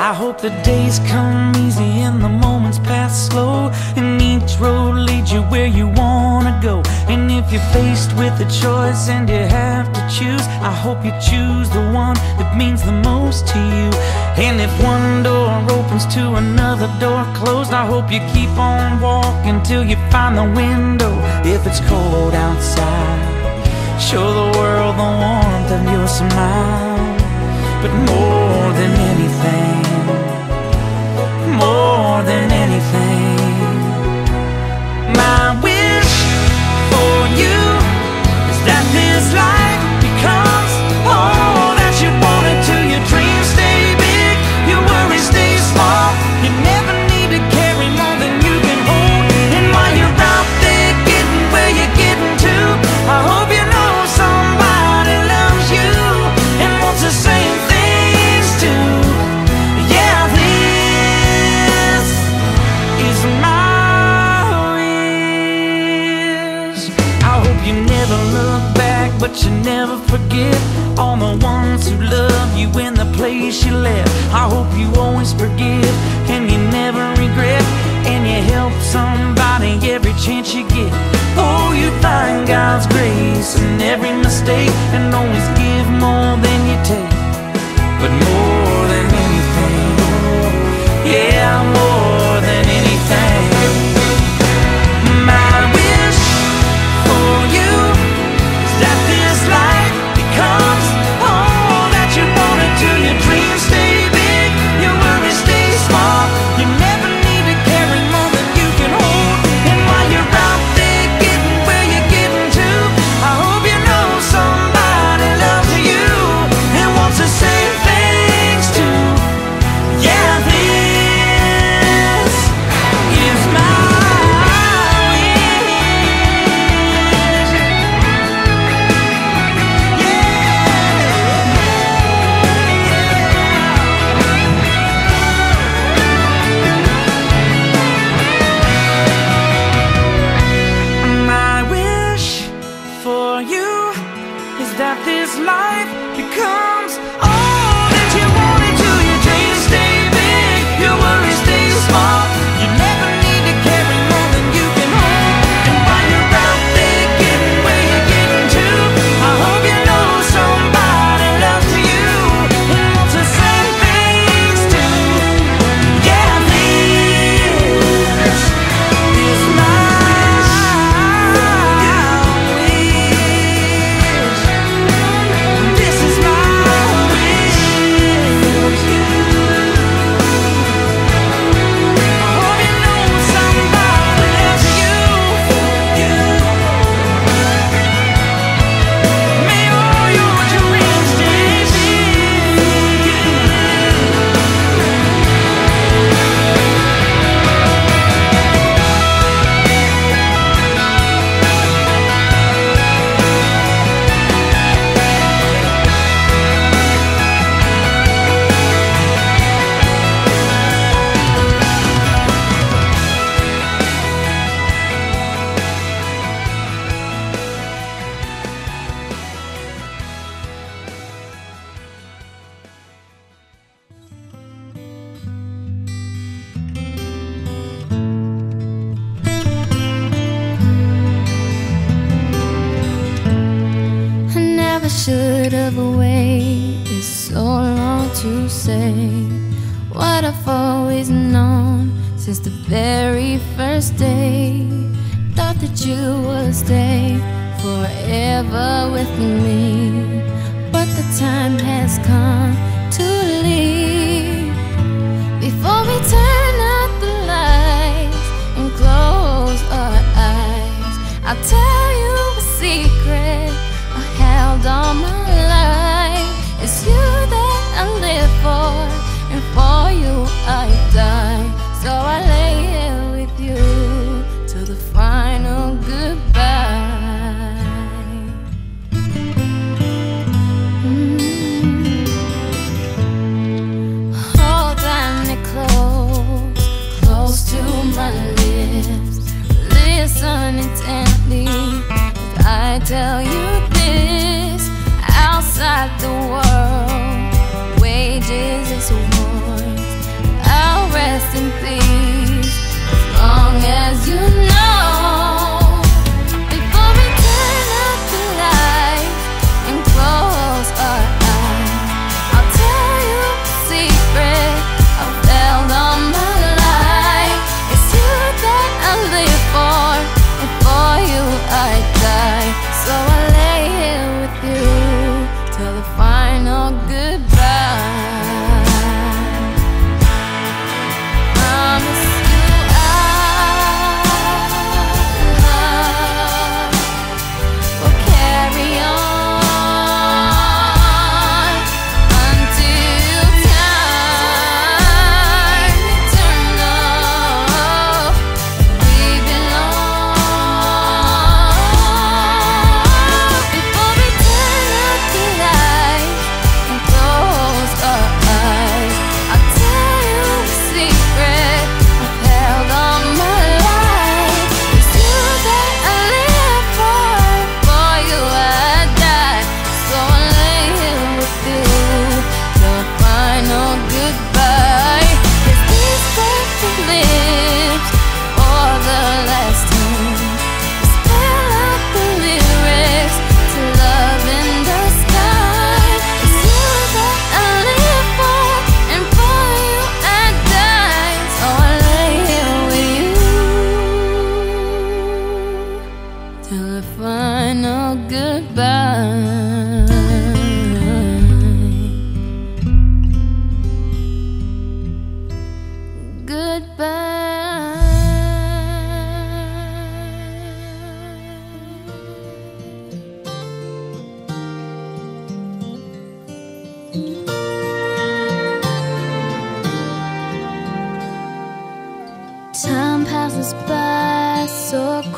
I hope the days come easy and the moments pass slow, and each road leads you where you wanna go. And if you're faced with a choice and you have to choose, I hope you choose the one that means the most to you. And if one door opens to another door closed, I hope you keep on walking till you find the window. If it's cold outside, show the world the warmth of your smile. But more than anything, more than anything, my wish for you is that this life becomes all that you wanted to. Your dreams stay big, your worries stay small. You never need to carry more than you can hold. And while you're out there getting where you're getting to, I hope you know somebody loves you and wants the same things too. Yeah, this is my wish. I hope you never look back, but you never forget all the ones who love you in the place you left. I hope you always forgive and you never regret, and you help somebody every chance you get. Oh, you find God's grace in every mistake, and always give more than you take. But more than anything, yeah, more than anything, my wish for you is that this life becomes all that you wanted to. Your dreams stay big, your worries stay small. You never need to carry more than you can hold. And while you're out there getting where you're getting to, I hope you know somebody loves you and wants the same things too. Yeah, this is my my wish for you is that this life becomes all that you wanted to. Your dreams stay big, your worries stay small. You never need to carry more than you can hold. And while you're out there getting where you're getting to, I hope you know somebody loves you and wants the same things too. Yeah, this is my wish. This is my wish for you. I hope you know somebody loves you. May all your dreams stay big. I never should have waited so long to say what I've always known since the very first day. Thought that you would stay forever with me, but the time has come to leave. Before we turn out the lights and close our eyes, I'll tell you a secret I held all my life. It's you that I live for, and for you I die. So I lay here with you till the final goodbye. Hold on it close, close to my lips. Listen intently as I tell you this. Outside the world wages its wars,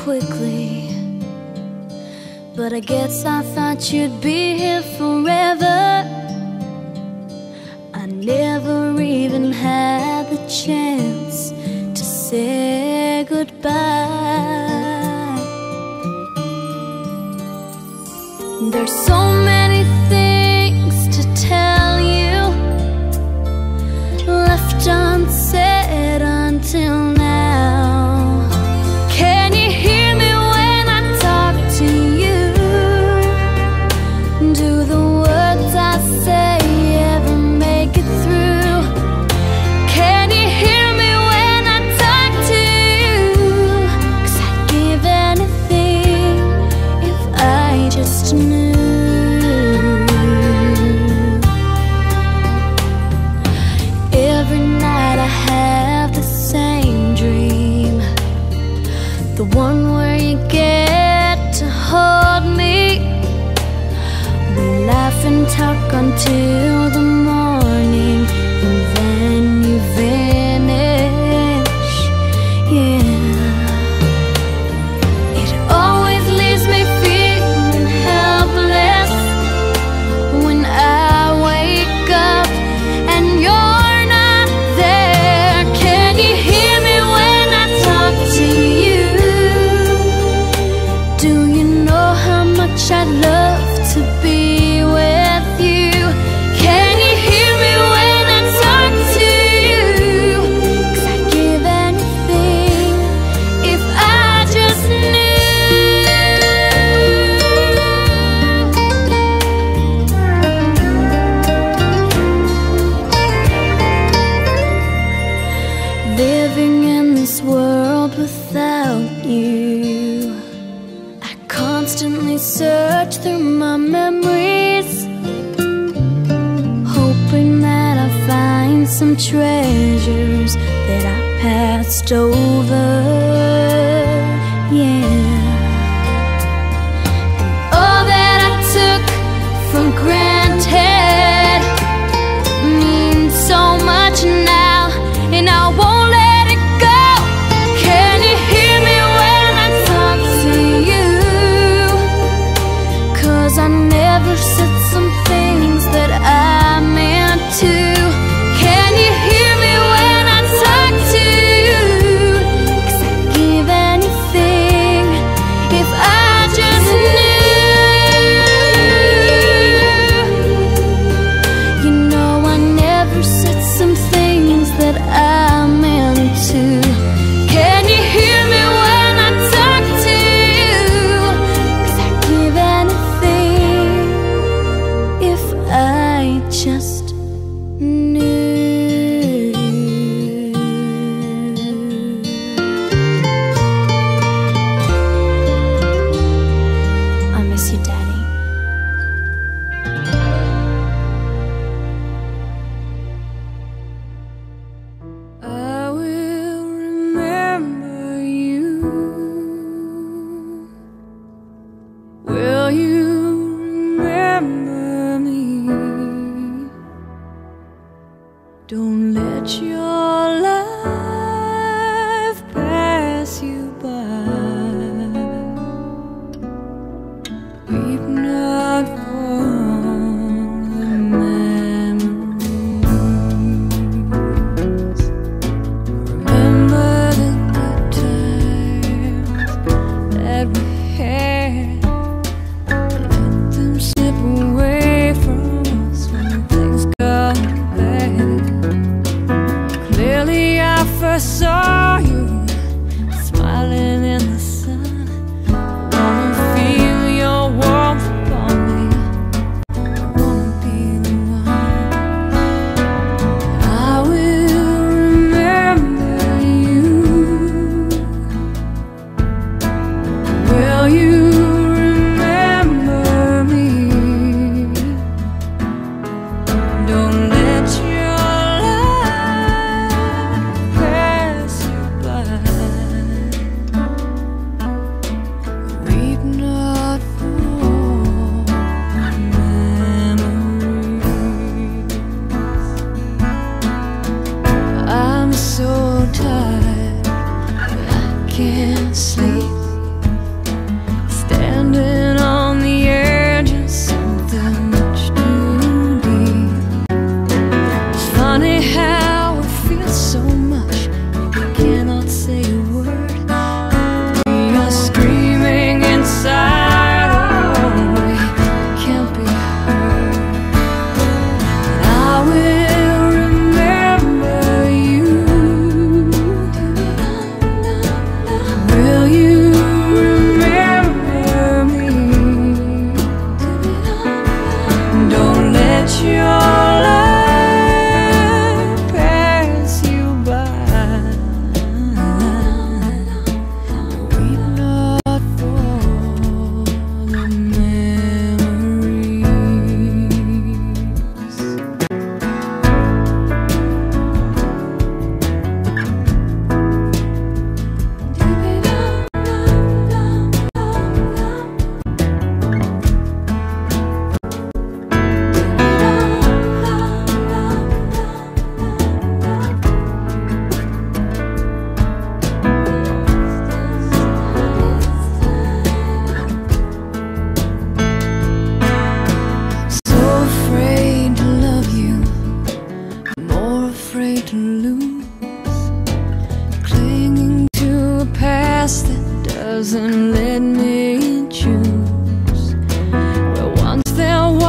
quickly, but I guess I thought you'd be here forever. I never even had the chance to say goodbye. There's so many things to tell you, left unsaid until now. Can you hear me when I talk to you? Do the words I say ever make it through? Can you hear me when I talk to you? 'Cause I'd give anything if I just knew. Every night I have the same dream, the one where you get to hold me. We laugh and talk until the morning, and then you vanish. Yeah, it always leaves me feeling helpless when I wake up and you're not there. Can you hear me when I talk to you? Do you know how much I'd love to be with you? Can you hear me when I talk to you? 'Cause I'd give anything if I just knew. Living in this world without you, I constantly search through my memories, hoping that I find some treasures that I passed over. Yeah, and all that I took for granted means so much now, and I won't let it go. Can you hear me when I talk to you? 'Cause I never said some things that I meant to. Can you hear me when I talk to you? 'Cause I'd give anything if I just knew. You know I never said some things that I meant to. Can you hear me when I talk to you? 'Cause I'd give anything if I just knew. I miss you, Daddy. I will remember you. Will you remember me? Don't let your life pass you by. Weep not for the memories. Remember the good times that we had. Let them slip away from us when things got bad. Clearly I first saw you smiling in the sun. Wanna feel your warmth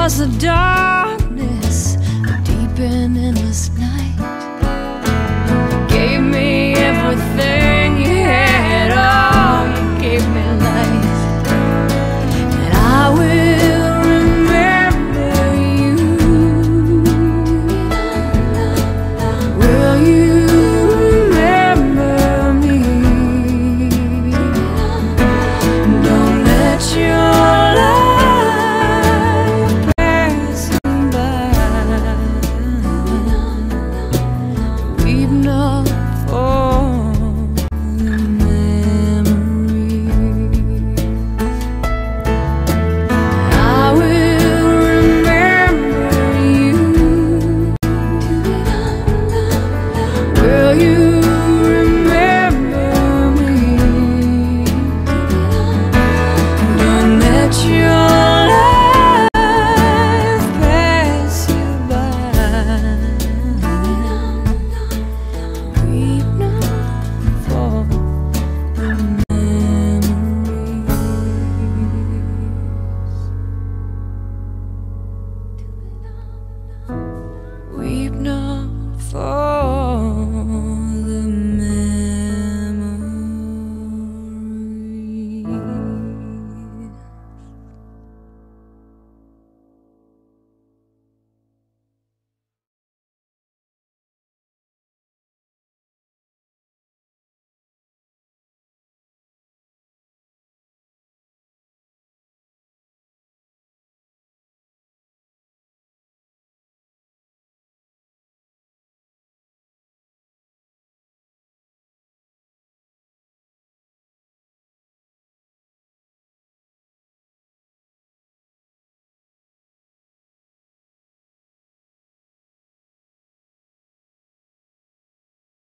was the dark.